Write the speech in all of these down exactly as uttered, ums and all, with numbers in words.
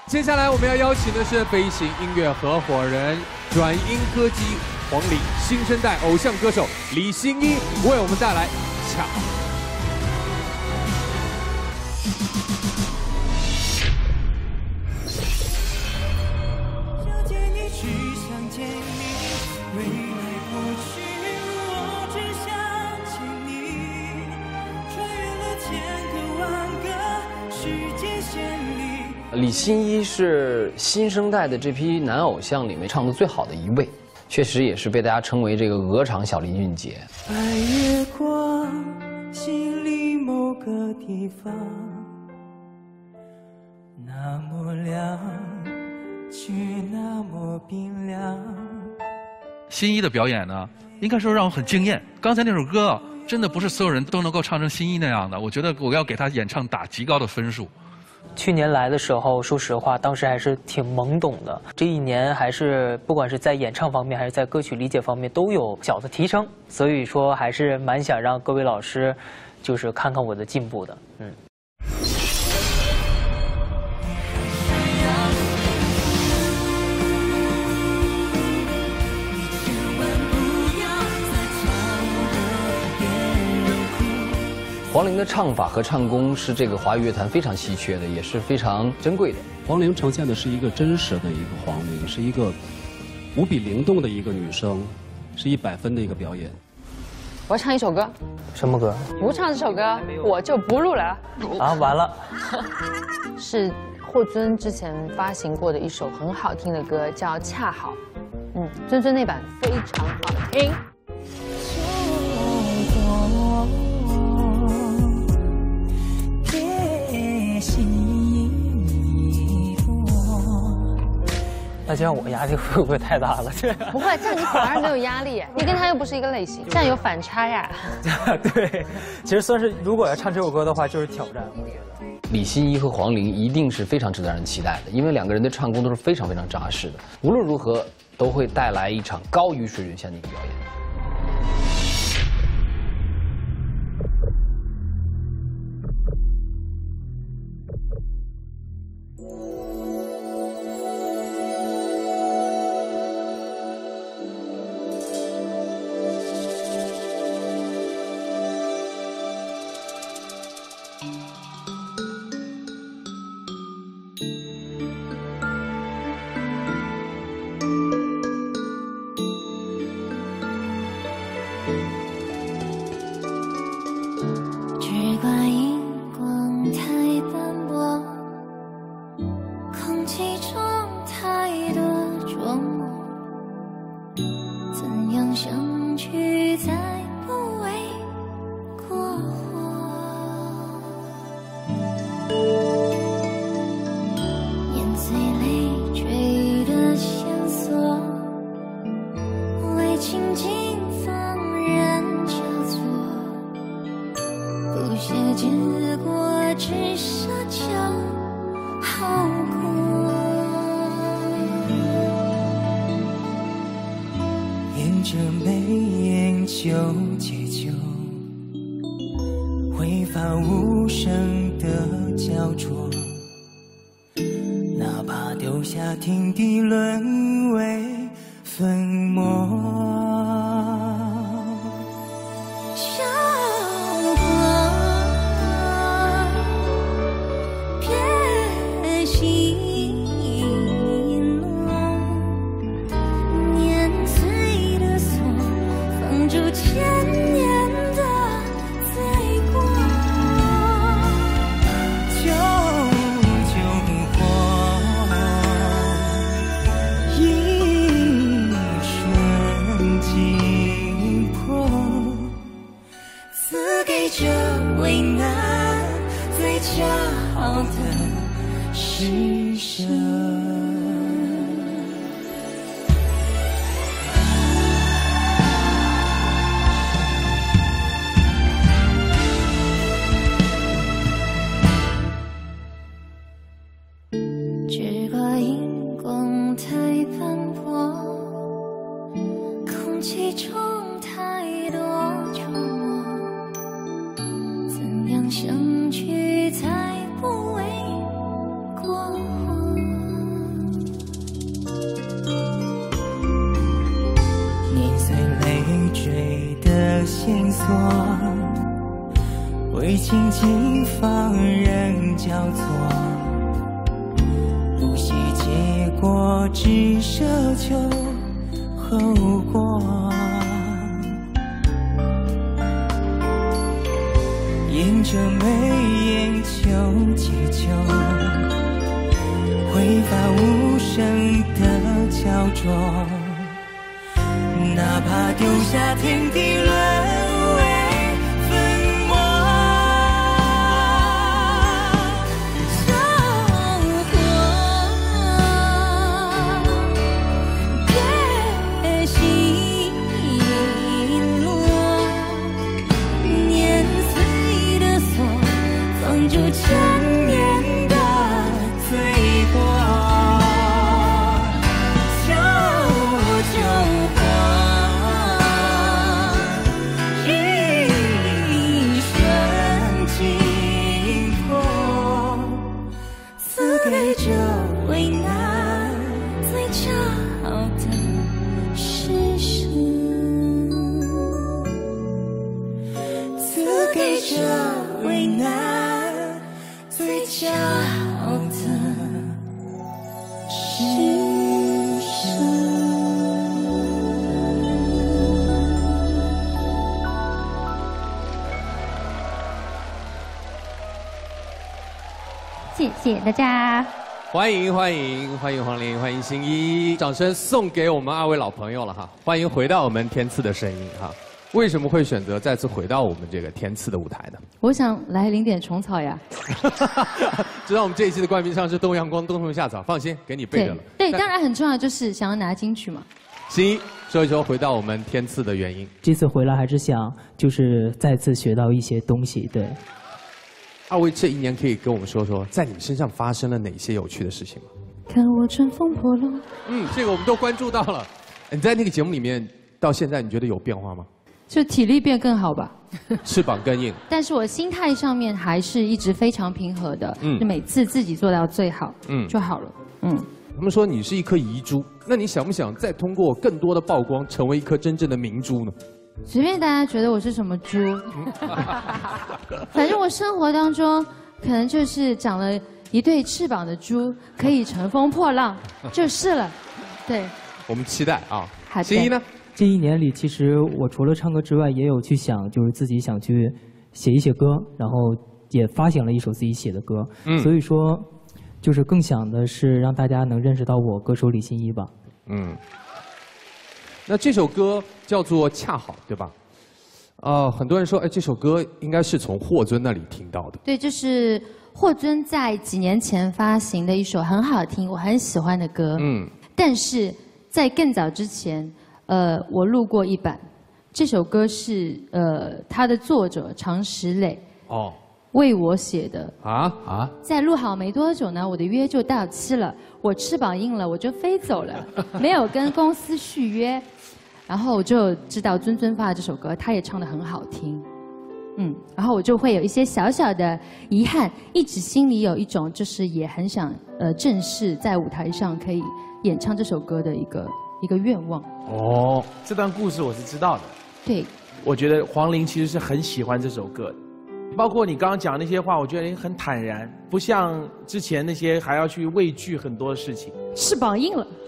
接下来我们要邀请的是飞行音乐合伙人、转音歌姬黄龄，新生代偶像歌手李欣一为我们带来《恰好》。 李欣一是新生代的这批男偶像里面唱得最好的一位，确实也是被大家称为这个鹅厂小林俊杰。 白月光，心里某个地方，那么亮，却那么冰凉。 欣一的表演呢，应该说让我很惊艳。刚才那首歌啊，真的不是所有人都能够唱成欣一那样的，我觉得我要给他演唱打极高的分数。 去年来的时候，说实话，当时还是挺懵懂的。这一年还是不管是在演唱方面，还是在歌曲理解方面，都有小的提升。所以说，还是蛮想让各位老师，就是看看我的进步的。嗯。 黄龄的唱法和唱功是这个华语乐坛非常稀缺的，也是非常珍贵的。 黄龄呈现的是一个真实的一个黄龄，是一个无比灵动的一个女生，是一百分的一个表演。 我要唱一首歌。 什么歌？ 不唱这首歌，我就不录了。 啊，完了。 是霍尊之前发行过的一首很好听的歌，叫《恰好》。嗯，尊尊那版非常好听。 那这样我压力会不会太大了？ 不会，这样你反而没有压力，你跟他又不是一个类型，这样有反差呀。 对，其实算是如果要唱这首歌的话，就是挑战。我觉得李欣一和黄龄一定是非常值得让人期待的，因为两个人的唱功都是非常非常扎实的，无论如何都会带来一场高于水准线的一个表演。 只怪荧光太斑驳，空气中太多琢磨，怎样相聚才不为过火？碾碎累赘的线索，为情景放任交错，不屑结果，只奢求后果。沿着眉眼纠结就挥发无声的焦灼，哪怕丢下天地沦为粉末。这为难最恰好的施舍。只怪荧光太斑驳，空气中太多琢磨，怎样相聚才不为过火？ 轻轻放任交错，不惜结果，只奢求后果。沿着眉眼求祈求，挥发无声的焦灼，哪怕丢下天地沦为粉末。秋过别西落，年岁的锁，放逐千年的罪过。秋秋过，一瞬经过，赐给这为难最骄傲的事实，赐给这为难最骄傲的事实。 谢谢大家。 欢迎欢迎欢迎黄龄，欢迎新一，掌声送给我们二位老朋友了哈！欢迎回到我们天赐的声音哈！为什么会选择再次回到我们这个天赐的舞台呢？ 我想来领点虫草呀。 知道我们这一期的冠名商是东阳光冬虫夏草，放心，给你备着了。 对，当然很重要，就是想要拿金曲嘛。 新一说一说回到我们天赐的原因。 这次回来还是想就是再次学到一些东西，对。 二位这一年可以跟我们说说，在你们身上发生了哪些有趣的事情吗？ 看我乘风破浪。 嗯，这个我们都关注到了。你在那个节目里面到现在，你觉得有变化吗？ 就体力变更好吧。 翅膀更硬。 但是我心态上面还是一直非常平和的， 嗯就每次自己做到最好， 嗯就好了。嗯。 他们说你是一颗遗珠，那你想不想再通过更多的曝光，成为一颗真正的明珠呢？ 随便大家觉得我是什么猪，反正我生活当中可能就是长了一对翅膀的猪，可以乘风破浪，就是了。对， 我们期待啊。 好的。 新一呢？ 这一年里，其实我除了唱歌之外，也有去想，就是自己想去写一写歌，然后也发行了一首自己写的歌。 嗯所以说，就是更想的是让大家能认识到我，歌手李新一吧。 嗯。那这首歌叫做《恰好》，对吧？呃，很多人说，哎，这首歌应该是从霍尊那里听到的。 对，就是霍尊在几年前发行的一首很好听、我很喜欢的歌。 嗯。 但是在更早之前，呃，我录过一版，这首歌是呃他的作者常石磊哦为我写的。 啊啊！ 在录好没多久呢，我的约就到期了，我翅膀硬了，我就飞走了，没有跟公司续约。然后我就知道尊尊发的这首歌，他也唱得很好听，嗯，然后我就会有一些小小的遗憾，一直心里有一种就是也很想呃正式在舞台上可以演唱这首歌的一个一个愿望。 哦，这段故事我是知道的。 对， 我觉得黄龄其实是很喜欢这首歌的，包括你刚刚讲那些话，我觉得你很坦然，不像之前那些还要去畏惧很多事情。 翅膀硬了。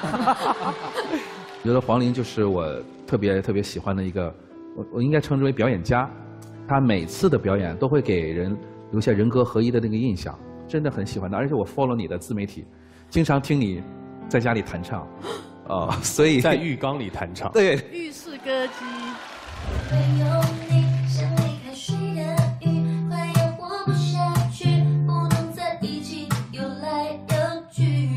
我觉得黄龄就是我特别特别喜欢的一个，我我应该称之为表演家。他每次的表演都会给人留下人格合一的那个印象，真的很喜欢他。而且我 follow 你的自媒体，经常听你在家里弹唱，啊、呃，所以在浴缸里弹唱。 对， 浴室歌姬。 会有你像离开时的雨，快要活不下去，不能在一起游来游去。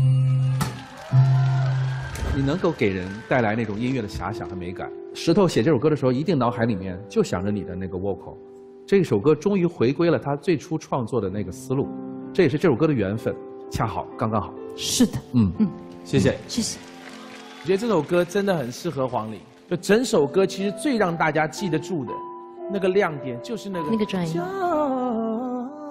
你能够给人带来那种音乐的遐想和美感。石头写这首歌的时候，一定脑海里面就想着你的那个 vocal。这首歌终于回归了他最初创作的那个思路，这也是这首歌的缘分，恰好刚刚好。 是的， 嗯嗯， 谢谢， 谢谢。 我觉得这首歌真的很适合黄龄，就整首歌其实最让大家记得住的那个亮点就是那个那个转音。